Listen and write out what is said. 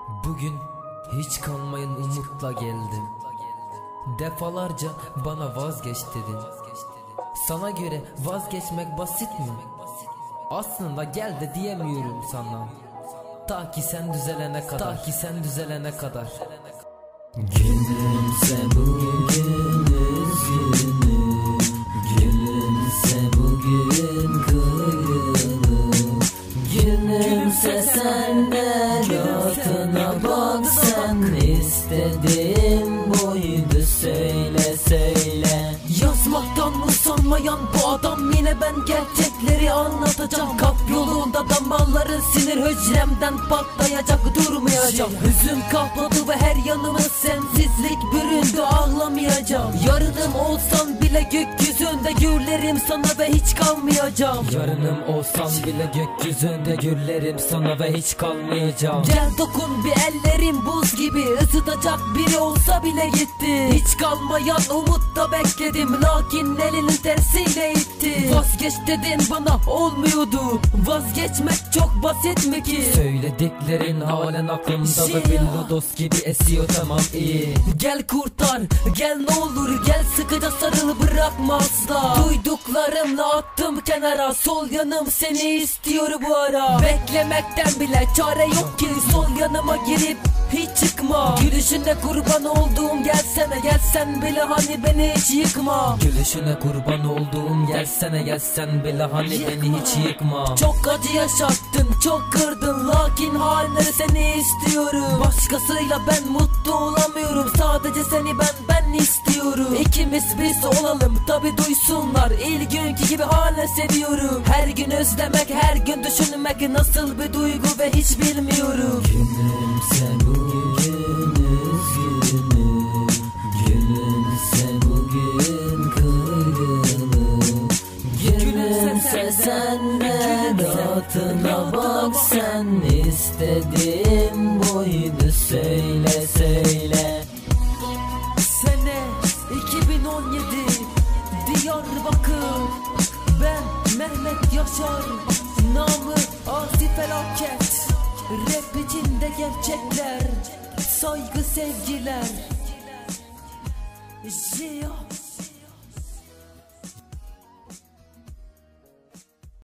Bugün hiç kalmayan umutla geldim. Defalarca bana vazgeç dedin. Sana göre vazgeçmek basit mi? Aslında gel de diyemiyorum sana. Ta ki sen düzelene kadar, ta ki sen düzelene kadar. Gülümse bugün üzgünüm, gülümse bugün kırgınım. Gülümse sen de rahatına bak, sen istediğin buydu, söyle söyle. Yazmaktan usanmayan bu adam, yine ben gerçekleri anlatacağım. Kap yolunda damarların sinir hücremden patlayacak, durmayacağım. Hüzün kapladı ve her yanımı sensizlik büründü, ağlamayacağım. Yarınım olsan bile gökyüzünde gürlerim sana ve hiç kalmayacağım. Yarınım olsam bile gökyüzünde güllerim sana ve hiç kalmayacağım. Gel dokun bir, ellerim buz gibi, ısıtacak biri olsa bile gitti. Hiç kalmayan umutta bekledim, lakin elinin tersiyle itti. Vazgeç dedin bana, olmuyordu. Vazgeçmek çok basit mi ki? Söylediklerin halen aklımda ve bir lodos gibi esiyor, tamam iyi. Gel kurtar, gel ne olur, gel sıkıca sarıl, bırakma asla. Duyduklarımla attım kenara, sol yanım seni istiyor bu ara. Beklemekten bile çare yok ki, sol yanıma girip hiç çıkma. Gülüşüne kurban olduğum gelsene, gelsen bile hani beni hiç yıkma. Gülüşüne kurban olduğum gelsene, gelsen bile hani beni hiç yıkma. Çok acı yaşattın, çok kırdın, lakin hala seni istiyorum. Başkasıyla ben mutlu olamıyorum, sadece seni ben istiyorum. İkimiz biz olalım, tabi duysunlar, ilk günkü gibi hala seviyorum. Her gün özlemek, her gün düşünmek nasıl bir duygu ve hiç bilmiyorum. Gülümse bugün üzgünüm, gülümse bugün kırgınım. Gülümse sen de rahatına bak, sen istediğin buydu, söyle söyle. Sene 2017 Diyarbakır, ben Mehmet Yaşar, namı Asi Felaket. Rap içinde gerçekler, saygı sevgiler.